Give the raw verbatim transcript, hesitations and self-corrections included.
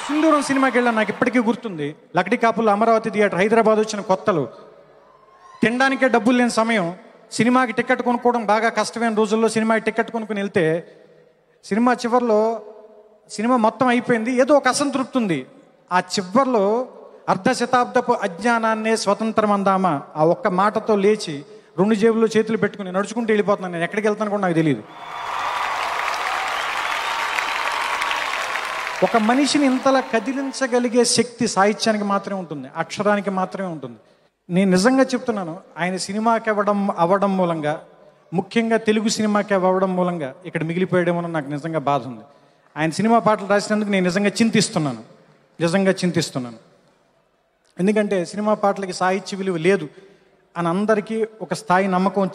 సింధూరం సినిమాకి వెళ్ళాను, నాకు ఇప్పటికీ గుర్తుంది. లక్డీ కాపుల్లో అమరావతి థియేటర్, హైదరాబాద్ వచ్చిన కొత్తలు, తినడానికే డబ్బులు లేని సమయం, సినిమాకి టికెట్ కొనుక్కోవడం బాగా కష్టమైన రోజుల్లో సినిమాకి టికెట్ కొనుక్కుని వెళ్తే సినిమా చివరిలో సినిమా మొత్తం అయిపోయింది, ఏదో ఒక అసంతృప్తి ఉంది. ఆ చివరిలో అర్ధ శతాబ్దపు అజ్ఞానాన్నే స్వతంత్రం అందామా ఆ ఒక్క మాటతో లేచి రెండు జేబుల్లో చేతులు పెట్టుకుని నడుచుకుంటూ వెళ్ళిపోతున్నాను. నేను ఎక్కడికి వెళ్తాను కూడా నాకు తెలియదు. ఒక మనిషిని ఇంతలా కదిలించగలిగే శక్తి సాహిత్యానికి మాత్రమే ఉంటుంది, అక్షరానికి మాత్రమే ఉంటుంది. నేను నిజంగా చెప్తున్నాను, ఆయన సినిమాకి అవ్వడం అవ్వడం మూలంగా, ముఖ్యంగా తెలుగు సినిమాకి అవ్వడం మూలంగా ఇక్కడ మిగిలిపోయడమో నాకు నిజంగా బాధ ఉంది. ఆయన సినిమా పాటలు రాసినందుకు నేను నిజంగా చింతిస్తున్నాను, నిజంగా చింతిస్తున్నాను. ఎందుకంటే సినిమా పాటలకి సాహిత్య విలువ లేదు అని అందరికీ ఒక స్థాయి నమ్మకం